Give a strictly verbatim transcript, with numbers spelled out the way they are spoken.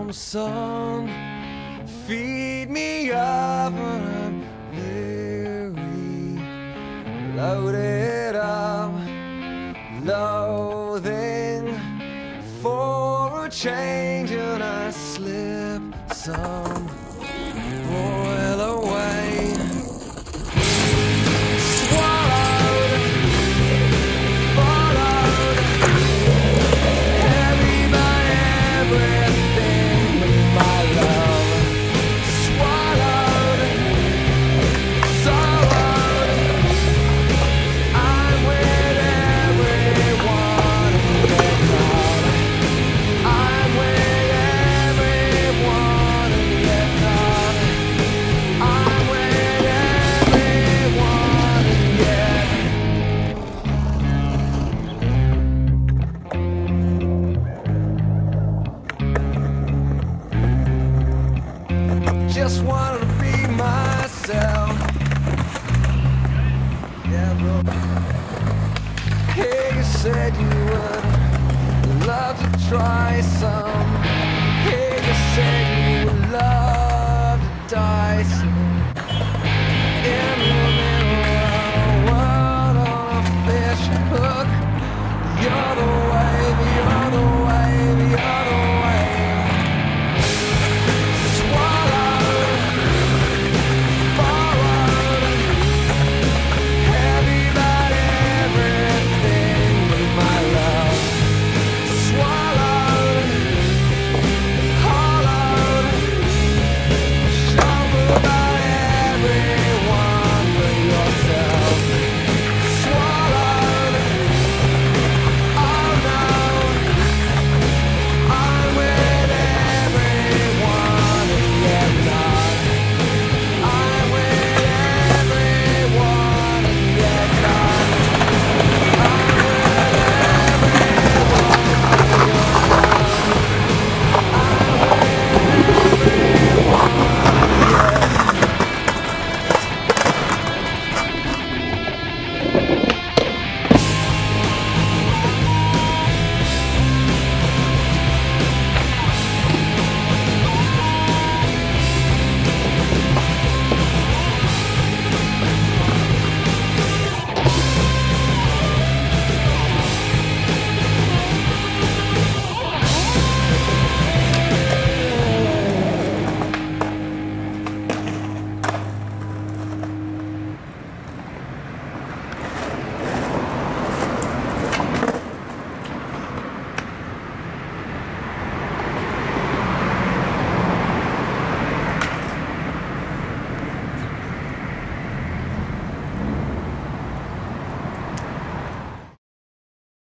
home, son. Feed me up when I'm weary. Load it up, loathing for a change, and I slip some boil away. Swallowed, followed, heavy by everything but my love. Swallowed, sorrowed, I'm with everyone in the crowd. I'm with everyone in the crowd. I'm with everyone in the just wanted to be myself. Yeah, bro. Hey, you said you would love to try some.